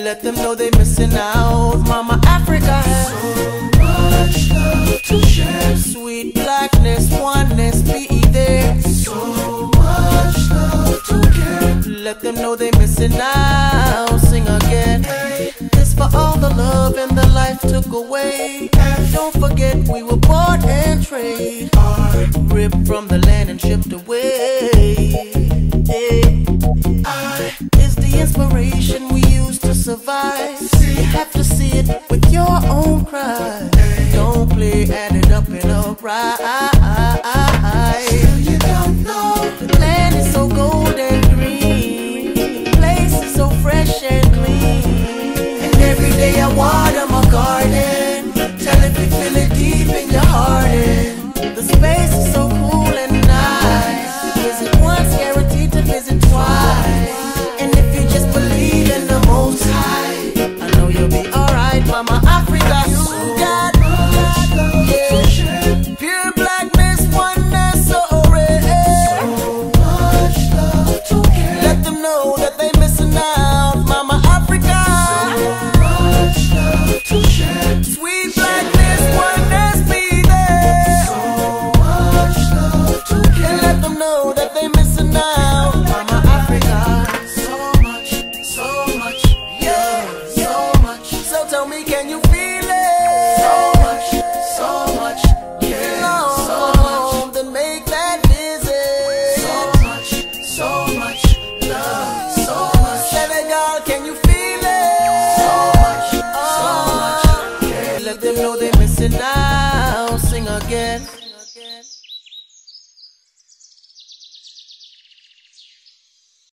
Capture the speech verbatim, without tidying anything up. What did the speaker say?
Let them know they missing out. Mama Africa has so much love to share. Sweet blackness, oneness, be there. So much love to care. Let them know they missing out. Sing again. This for all the love and the life took away. Don't forget we were bought and traded, ripped from the land and shipped away. I is the inspiration we use to survive. You have to see it with your own pride. Don't play, add it up and alright. You don't know the land is so gold and green, place is so fresh and clean. And every day I water my garden. Tell if you feel it deep in your heart. And the space is so cool and nice. Visit once, guaranteed to visit twice. And if you just believe in the Most High, I know you'll be alright, Mama Africa. You got yeah. Pure blackness, oneness, so rare. So much love to care. Let them know that they missing out, Mama Africa. So much love to share. Sweet blackness, oneness, be there. So much love to care. And let them know that they missing out, Mama Africa. So much, so much, yeah, so much. So tell me, can you feel it? So much, so much, yeah, so much. Then make that visit. So much, so much love, so much. Senegal, can you feel it? So much, so much, yeah. Let them know they missing out. Sing again.